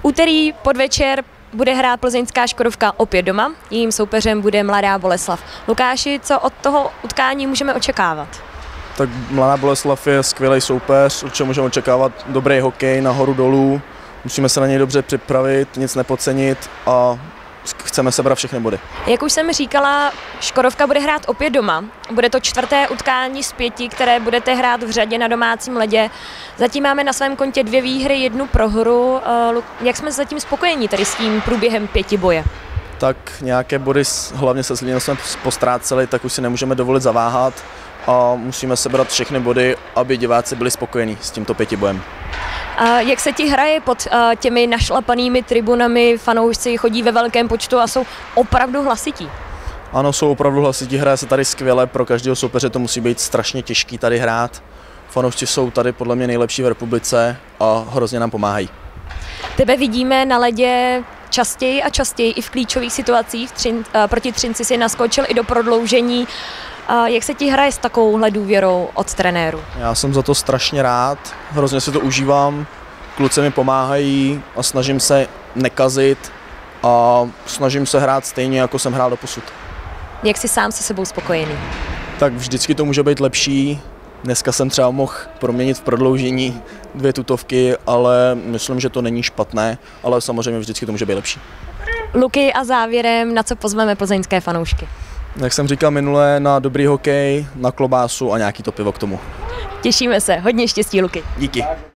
Úterý podvečer bude hrát plzeňská Škodovka opět doma, jejím soupeřem bude Mladá Boleslav. Lukáši, co od toho utkání můžeme očekávat? Tak Mladá Boleslav je skvělý soupeř, určitě můžeme očekávat dobrý hokej nahoru dolů. Musíme se na něj dobře připravit, nic nepodcenit a chceme sebrat všechny body. Jak už jsem říkala, Škodovka bude hrát opět doma. Bude to 4. utkání z 5, které budete hrát v řadě na domácím ledě. Zatím máme na svém kontě 2 výhry, 1 prohru. Jak jsme zatím spokojení tady s tím průběhem 5 boje? Tak nějaké body, hlavně se Zlínem jsme postráceli, tak už si nemůžeme dovolit zaváhat a musíme sebrat všechny body, aby diváci byli spokojení s tímto 5 bojem. Jak se ti hraje pod těmi našlapanými tribunami? Fanoušci chodí ve velkém počtu a jsou opravdu hlasití. Ano, jsou opravdu hlasití, hraje se tady skvěle, pro každého soupeře to musí být strašně těžký tady hrát. Fanoušci jsou tady podle mě nejlepší v republice a hrozně nám pomáhají. Tebe vidíme na ledě častěji a častěji i v klíčových situacích. Proti Třinci si naskočil i do prodloužení. Jak se ti hraje s takovouhle důvěrou od trenéru? Já jsem za to strašně rád, hrozně si to užívám, kluci mi pomáhají a snažím se nekazit a snažím se hrát stejně, jako jsem hrál doposud. Jak jsi sám se sebou spokojený? Tak vždycky to může být lepší. Dneska jsem třeba mohl proměnit v prodloužení 2 tutovky, ale myslím, že to není špatné, ale samozřejmě vždycky to může být lepší. Luky, a závěrem, na co pozveme plzeňské fanoušky? Jak jsem říkal minule, na dobrý hokej, na klobásu a nějaký to pivo k tomu. Těšíme se, hodně štěstí, Luky. Díky.